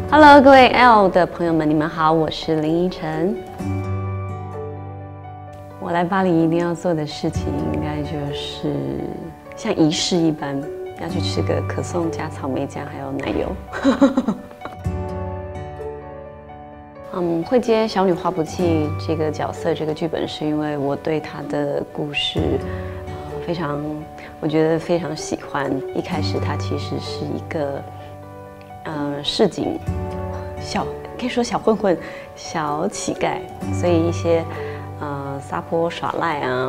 Hello， 各位 L 的朋友们，你们好，我是林依晨。我来巴黎一定要做的事情，应该就是像仪式一般，要去吃个可颂加草莓酱还有奶油。会接小女花不弃这个角色，这个剧本是因为我对她的故事，我觉得非常喜欢。一开始她其实是一个，市井可以说小混混、小乞丐，所以一些撒泼耍赖啊，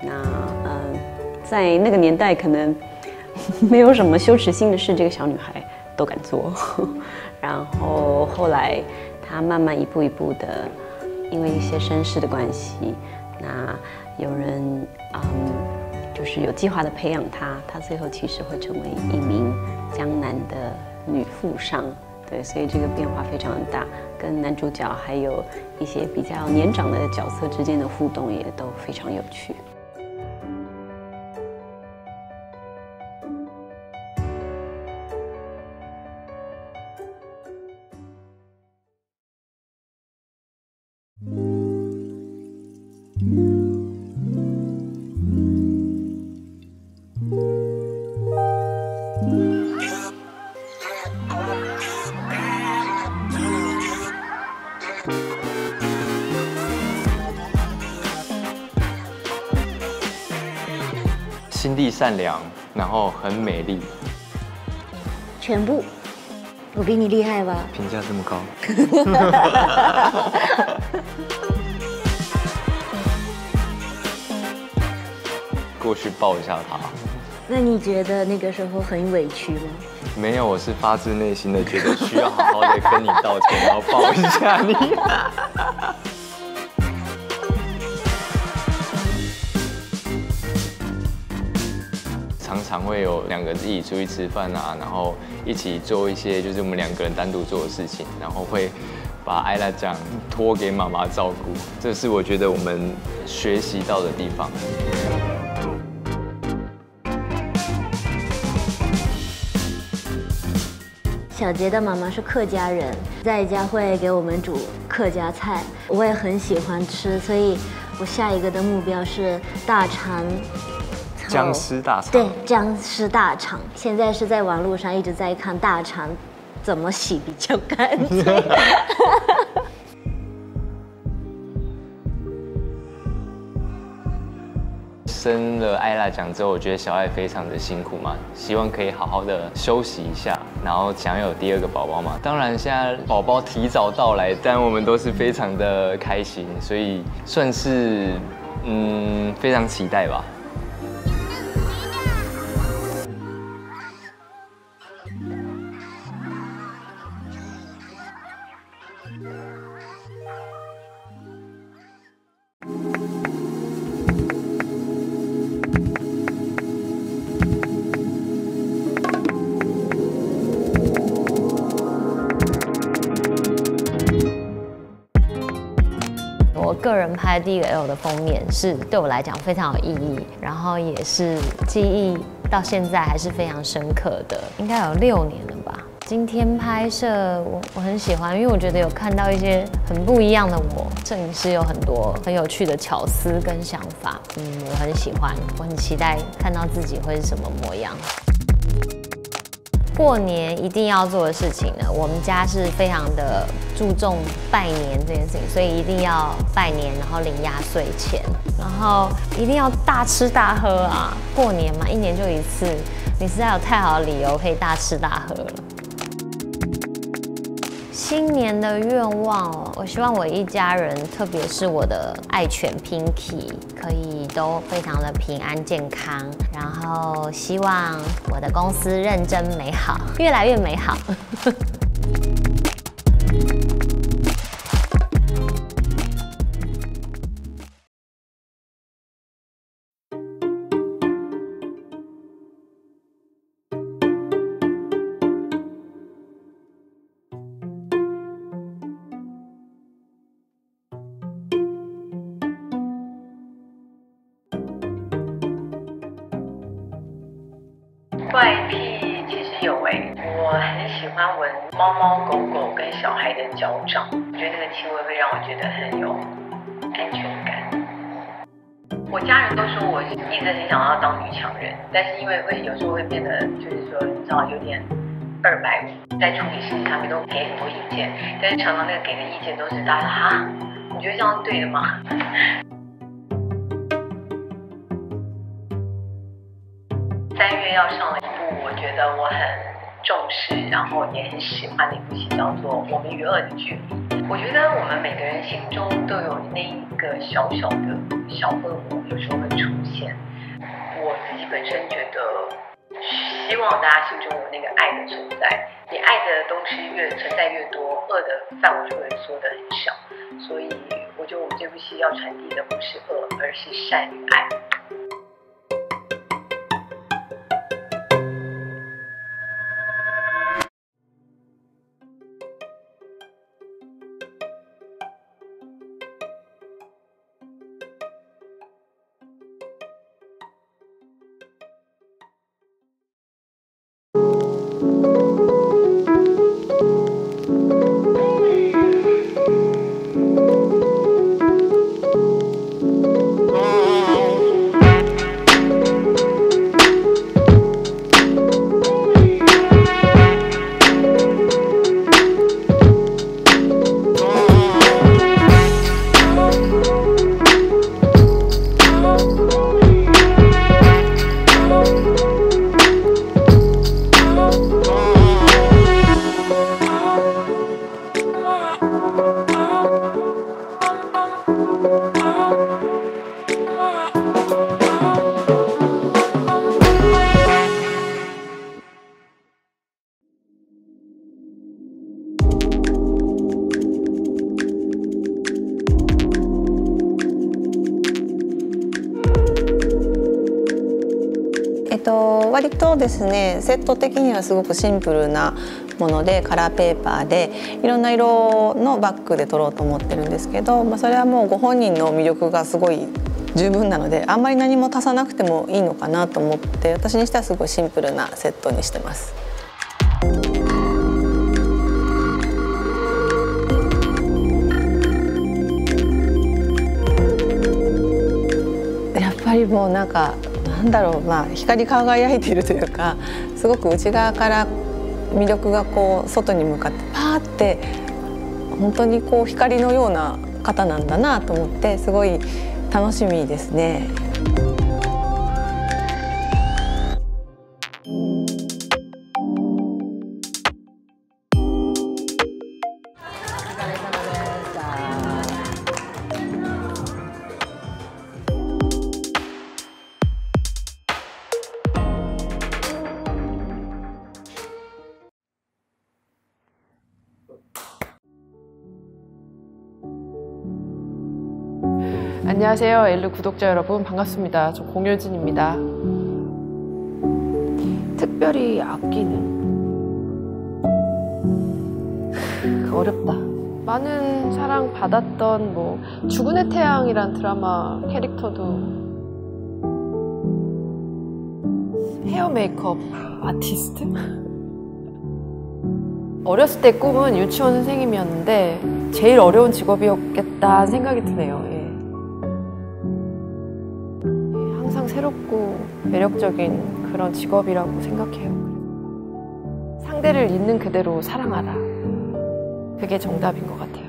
在那个年代可能没有什么羞耻心的事，这个小女孩都敢做。然后后来她慢慢一步一步的，因为一些身世的关系，那有人就是有计划的培养她，她最后其实会成为一名江南的女富商。对，所以这个变化非常的大，跟男主角还有一些比较年长的角色之间的互动也都非常有趣。 心地善良，然后很美丽。 全部，我比你厉害吧？ 评价这么高。过去抱一下他。 那你觉得那个时候很委屈吗？ 没有，我是发自内心的觉得需要好好的跟你道歉，然后抱一下你。常常会有两个人一起出去吃饭啊，然后一起做一些就是我们两个人单独做的事情，然后会把艾拉酱托给妈妈照顾，这是我觉得我们学习到的地方。 小杰的妈妈是客家人，在家会给我们煮客家菜，我也很喜欢吃，所以我下一个的目标是大肠。 姜丝大肠， 对，姜丝大肠。现在是在网络上一直在看大肠怎么洗比较干脆。 生了艾拉酱之后，我觉得小艾非常的辛苦嘛，希望可以好好的休息一下，然后想要有第二个宝宝嘛。当然现在宝宝提早到来，但我们都是非常的开心，所以算是非常期待吧。 我个人拍第一个 L 的封面是对我来讲非常有意义，然后也是记忆到现在还是非常深刻的，应该有6年了吧。今天拍摄我很喜欢，因为我觉得有看到一些很不一样的我，摄影师有很多很有趣的巧思跟想法，我很喜欢，我很期待看到自己会是什么模样。过年一定要做的事情呢，我们家是非常的注重拜年这件事情，所以一定要拜年，然后领压岁钱，然后一定要大吃大喝啊！过年嘛，1年就一次，你实在有太好的理由可以大吃大喝了。新年的愿望哦，我希望我一家人，特别是我的爱犬 Pinky， 可以都非常的平安健康。然后希望我的公司认真美好，越来越美好。 怪癖其实有哎，我很喜欢闻猫猫狗狗跟小孩的脚掌，我觉得那个气味会让我觉得很有安全感。我家人都说我一直很想要当女强人，但是因为有时候会变得就是说你知道有点250，在处理事情上面都给很多意见，但是常常那个给的意见都是大家哈，你觉得这样是对的吗？3月要上了一部我觉得我很重视，然后也很喜欢的一部戏，叫做《我们与恶的距离》。我觉得我们每个人心中都有那一个小小的小恶魔，有时候会出现。我自己本身觉得，希望大家心中有那个爱的存在。你爱的东西存在越多，恶的范围就会缩得很小。所以，我觉得我们这部戏要传递的不是恶，而是善与爱。 割とですねセット的にはすごくシンプルなものでカラーペーパーでいろんな色のバッグで撮ろうと思ってるんですけど、それはもうご本人の魅力がすごい十分なのであんまり何も足さなくてもいいのかなと思って私にしてはすごいシンプルなセットにしてます。やっぱりもうなんかなんだろう、光り輝いているというかすごく内側から魅力がこう外に向かってパーって本当にこう光のような方なんだなと思ってすごい楽しみですね。 안녕하세요, 엘르 구독자 여러분 반갑습니다. 저 공효진입니다. 특별히 아끼는 어렵다. 많은 사랑 받았던 뭐 죽은의 태양이란 드라마 캐릭터도 헤어 메이크업 아티스트? 어렸을 때 꿈은 유치원 선생님이었는데 제일 어려운 직업이었겠다는 생각이 드네요. 예. 항상 새롭고 매력적인 그런 직업이라고 생각해요. 상대를 있는 그대로 사랑하라. 그게 정답인 것 같아요.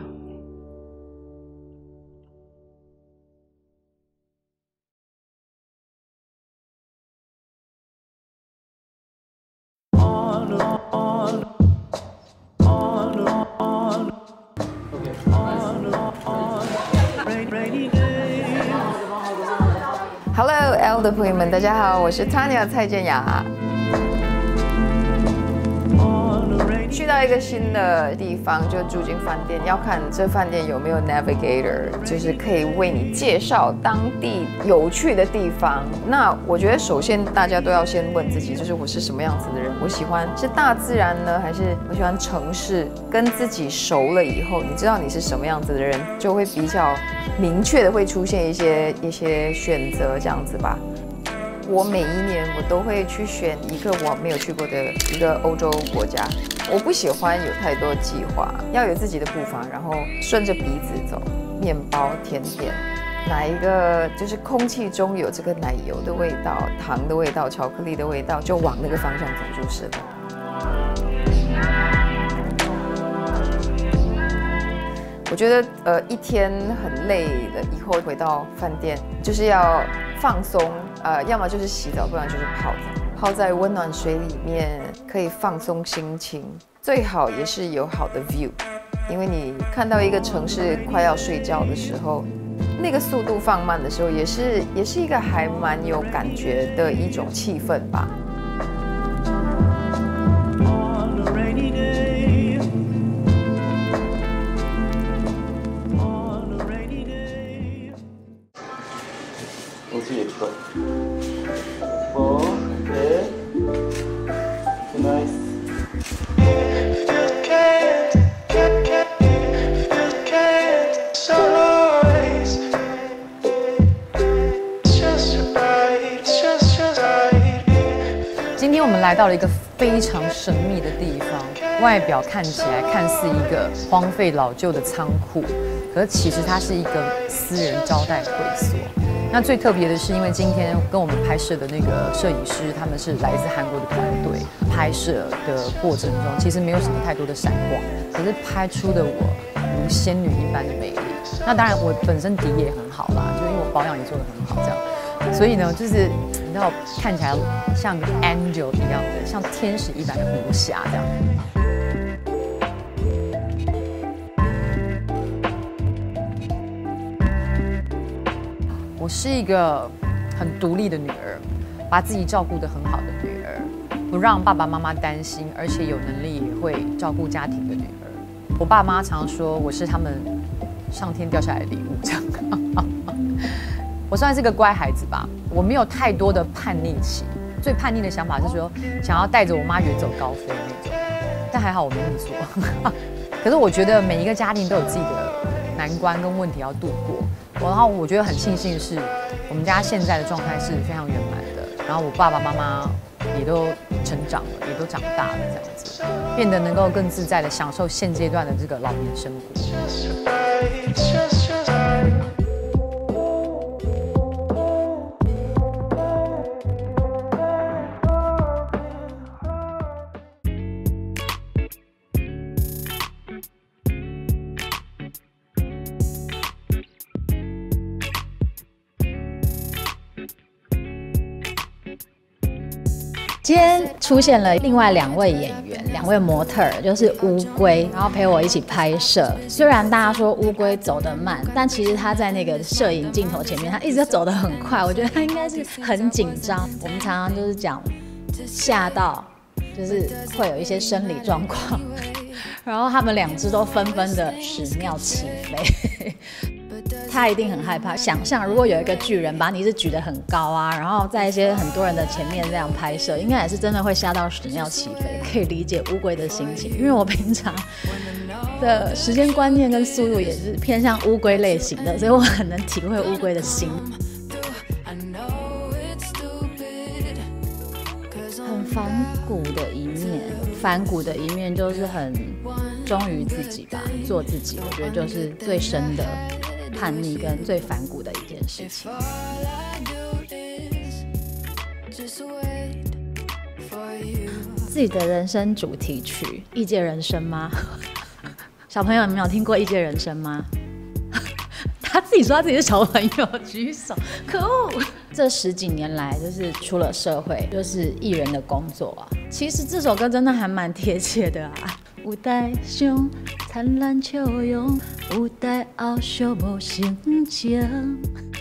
Hello L 的朋友们，大家好，我是 Tanya 蔡健雅。去到一个新的地方，就住进饭店，要看这饭店有没有 navigator， 就是可以为你介绍当地有趣的地方。那我觉得首先大家都要先问自己，就是我是什么样子的人？我喜欢是大自然呢，还是我喜欢城市？跟自己熟了以后，你知道你是什么样子的人，就会比较明确的会出现一些选择这样子吧。 我每一年我都会去选一个我没有去过的一个欧洲国家。我不喜欢有太多计划，要有自己的步伐，然后顺着鼻子走。面包、甜点，哪一个就是空气中有这个奶油的味道、糖的味道、巧克力的味道，就往那个方向走就是了。我觉得一天很累了以后回到饭店，就是要放松，要么就是洗澡，不然就是泡在温暖水里面，可以放松心情。最好也是有好的 view， 因为你看到一个城市快要睡觉的时候，那个速度放慢的时候，也是一个还蛮有感觉的一种气氛吧。 今天我们来到了一个非常神秘的地方，外表看起来看似一个荒废老旧的仓库，可是其实它是一个私人招待会所。那最特别的是，因为今天跟我们拍摄的那个摄影师，他们是来自韩国的团队，拍摄的过程中其实没有什么太多的闪光，可是拍出的我如仙女一般的美丽。那当然，我本身底也很好啦，就因为我保养也做得很好，这样，所以呢，就是你知道看起来像个 angel 一样的，像天使一般的无瑕这样。我是一个很独立的女儿，把自己照顾得很好的女儿，不让爸爸妈妈担心，而且有能力也会照顾家庭的女儿。我爸妈常说我是他们上天掉下来的礼物，这样。我算是个乖孩子吧，我没有太多的叛逆期。最叛逆的想法是说，想要带着我妈远走高飞那种，但还好我没那么做。可是我觉得每一个家庭都有自己的难关跟问题要度过。然后我觉得很庆幸的是，我们家现在的状态是非常圆满的。然后我爸爸妈妈也都成长了，也都长大了，这样子，变得能够更自在的享受现阶段的这个老年生活。 今天出现了另外2位演员，2位模特儿，就是乌龟，然后陪我一起拍摄。虽然大家说乌龟走得慢，但其实他在那个摄影镜头前面，他一直走得很快。我觉得他应该是很紧张。我们常常就是讲吓到，就是会有一些生理状况，然后他们2只都纷纷的屎尿齐飞。他一定很害怕，想象如果有一个巨人把你是举得很高啊，然后在一些很多人的前面这样拍摄，应该也是真的会吓到屎尿齐飞。可以理解乌龟的心情，因为我平常的时间观念跟速度也是偏向乌龟类型的，所以我很能体会乌龟的心。很反骨的一面，反骨的一面就是很忠于自己吧，做自己，我觉得就是最深的叛逆跟最反骨的一件事情。自己的人生主题曲《异界人生》吗？小朋友，你们有听过《异界人生》吗？他自己说他自己是小朋友，举手，可恶！这10几年来，就是出了社会，就是艺人的工作啊。其实这首歌真的还蛮贴切的啊。有台上灿烂笑容，有台后寂寞心情。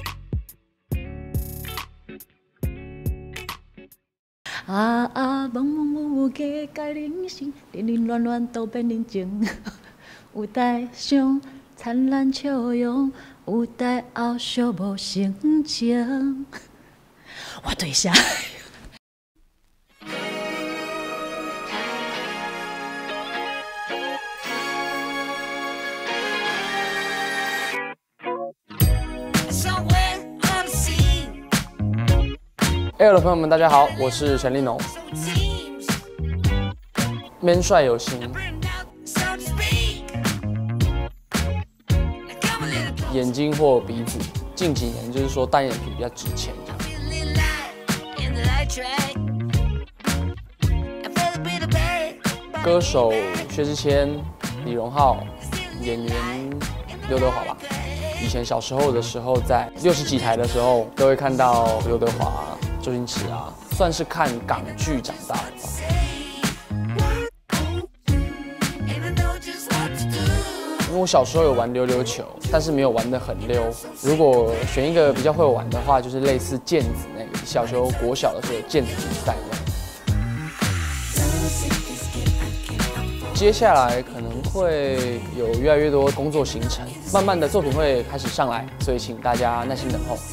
啊啊，梦梦雾雾加改人生，零零乱乱都变宁静。有台上灿烂笑容，有台后寂寞心情。我对啥？ Air 的朋友们，大家好，我是陈立农。man 帅有型，眼睛或鼻子，近几年就是说单眼皮比较值钱这样。歌手薛之谦、李荣浩，演员刘德华吧。以前小时候的时候，在60几台的时候，都会看到刘德华、周星驰啊，算是看港剧长大的吧。因为我小时候有玩溜溜球，但是没有玩得很溜。如果选一个比较会玩的话，就是类似毽子那个，小时候国小的时候有毽子比赛这样。接下来可能会有越来越多工作行程，慢慢的作品会开始上来，所以请大家耐心等候。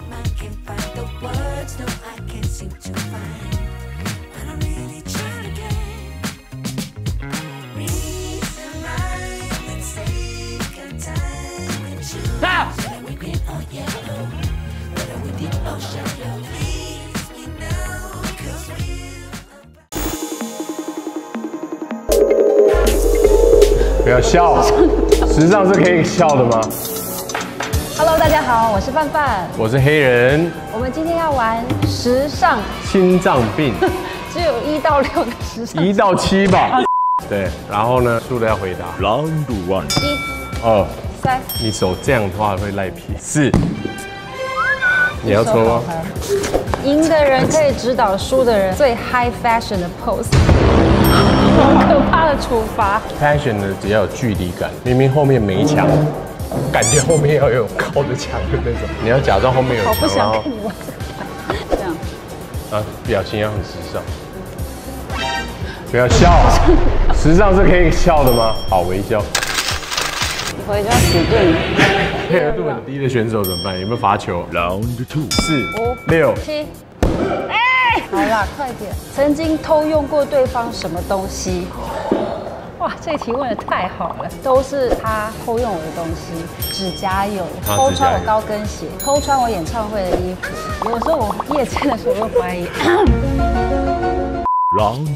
不要笑，时尚是可以笑的吗 Hello， 大家好，我是范范， 我是黑人。 我们今天要玩时尚心脏病， 只有1到6的时尚 ，1到7吧。对，然后呢，输的要回答。Round 1，1、2、3。你手这样的话会赖皮。4，你要抽吗？ 赢的人可以指导输的人最 high fashion 的 pose。好可怕的处罚。 Fashion 呢，只要有距离感，明明后面没墙，感觉后面要有高的墙的那种。你要假装后面有墙， 好不想看我这样。 啊，表情要很时尚。不要笑，时尚是可以笑的吗？好，微笑。 回家死定了。 配合度很低的选手怎么办？有没有罚球 ？Round 2，4、6、 7。好啦，快点！曾经偷用过对方什么东西？哇，这题问得太好了，都是他偷用我的东西，指甲油，偷穿我高跟鞋，偷穿我演唱会的衣服。有时候我夜间的时候会怀疑。 Round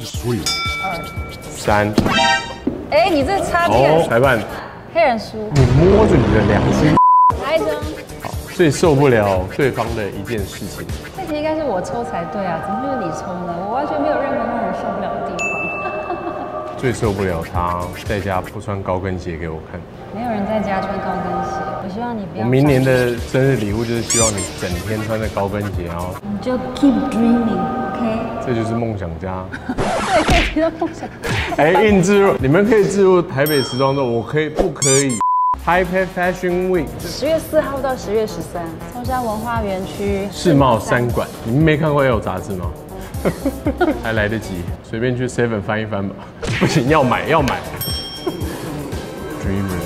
3，哎， 你这差这个。 裁判， 黑人输。 你摸着你的良心。 哪一张？ 最受不了对方的一件事情。 这题应该是我抽才对啊，怎么会是你抽呢？我完全没有任何让人受不了的地方。 最受不了他在家不穿高跟鞋给我看。 没有人在家穿高跟鞋，我希望你不要。 我明年的生日礼物就是希望你整天穿着高跟鞋，然后你就 keep dreaming，OK？ 这就是梦想家。 对，可以提到梦想。 哎，硬置入，你们可以置入台北时装周，我可以不可以？ Taipei Fashion Week， 10月4号到10月13，松山文化园区世贸3馆。你们没看过 L 杂志吗？还来得及，随便去 Seven 翻一翻吧。不行，要买要买。Dreamer。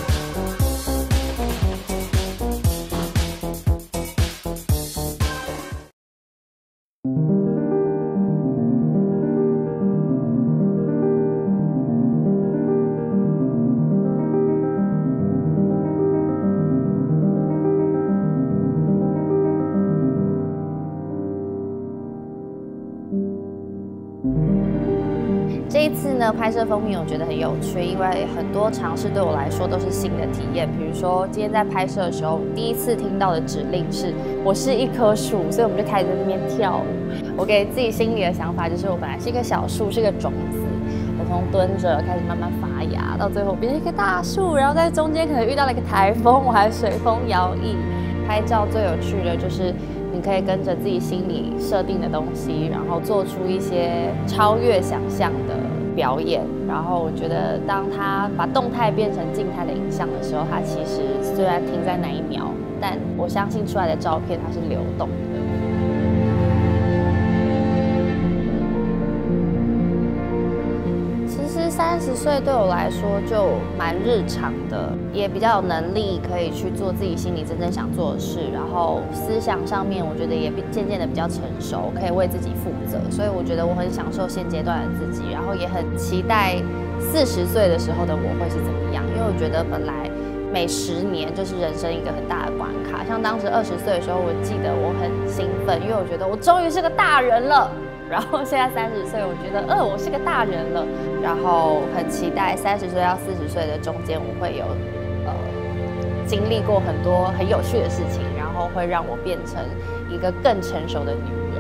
这一次呢，拍摄封面我觉得很有趣，因为很多尝试对我来说都是新的体验。比如说今天在拍摄的时候，第一次听到的指令是我是一棵树，所以我们就开始在那边跳舞。我给自己心里的想法就是，我本来是一个小树，是个种子，我从蹲着开始慢慢发芽，到最后变成一棵大树，然后在中间可能遇到了一个台风，我还随风摇曳。拍照最有趣的就是你可以跟着自己心里设定的东西，然后做出一些超越想象的表演。然后我觉得，当他把动态变成静态的影像的时候，它其实虽然停在那一秒，但我相信出来的照片它是流动的。30岁对我来说就蛮日常的，也比较有能力可以去做自己心里真正想做的事，然后思想上面我觉得也渐渐的比较成熟，可以为自己负责，所以我觉得我很享受现阶段的自己，然后也很期待40岁的时候的我会是怎么样，因为我觉得本来每10年就是人生一个很大的关卡。像当时20岁的时候，我记得我很兴奋，因为我觉得我终于是个大人了。然后现在30岁，我觉得我是个大人了。然后很期待30岁到40岁的中间，我会有经历过很多很有趣的事情，然后会让我变成一个更成熟的女人。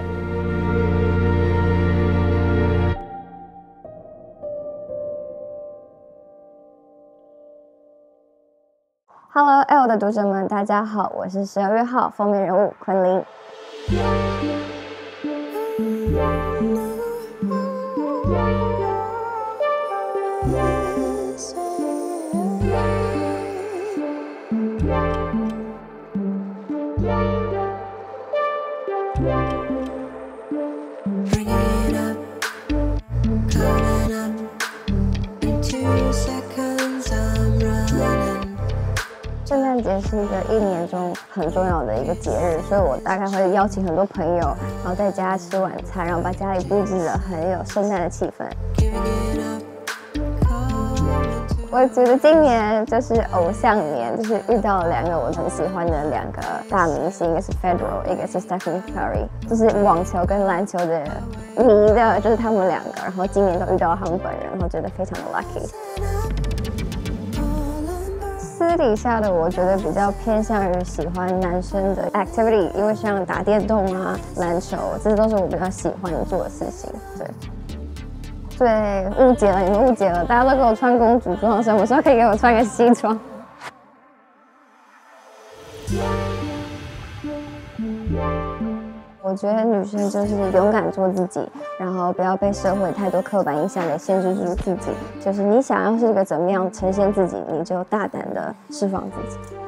Hello L 的读者们，大家好，我是12月号封面人物昆凌。圣诞节是一个1年中很重要的一个节日，所以我大概会邀请很多朋友，然后在家吃晚餐，然后把家里布置得很有圣诞的气氛。我觉得今年就是偶像年，就是遇到了2个我很喜欢的2个大明星，一个是 Federer， 一个是 Stephen Curry， 就是网球跟篮球的迷的，就是他们2个。然后今年都遇到了他们本人，然后觉得非常的 lucky。私底下的我觉得比较偏向于喜欢男生的 activity， 因为像打电动啊、篮球，这都是我比较喜欢做的事情。对，误解了，你们误解了，大家都给我穿公主装，什么时候可以给我穿个西装？我觉得女生就是勇敢做自己，然后不要被社会太多刻板印象给限制住自己。就是你想要是一个怎么样呈现自己，你就大胆的释放自己。